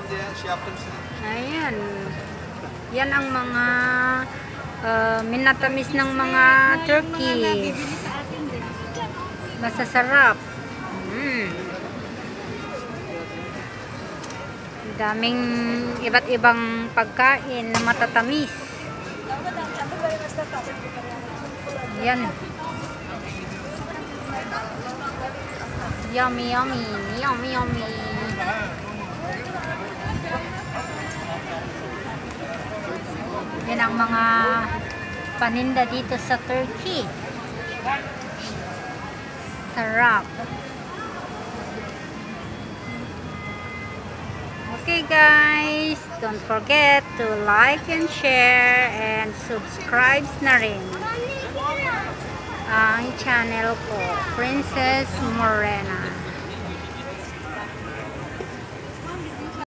Ayan. Yan ang mga minatamis ng mga turkeys. Masasarap. Daming iba't ibang pagkain na matatamis. Yan. Yummy, yummy. Yummy, yummy. Yan ang mga paninda dito sa Turkey. Sarap. Okay guys, don't forget to like and share and subscribe na rin ang channel ko, Princess Morena.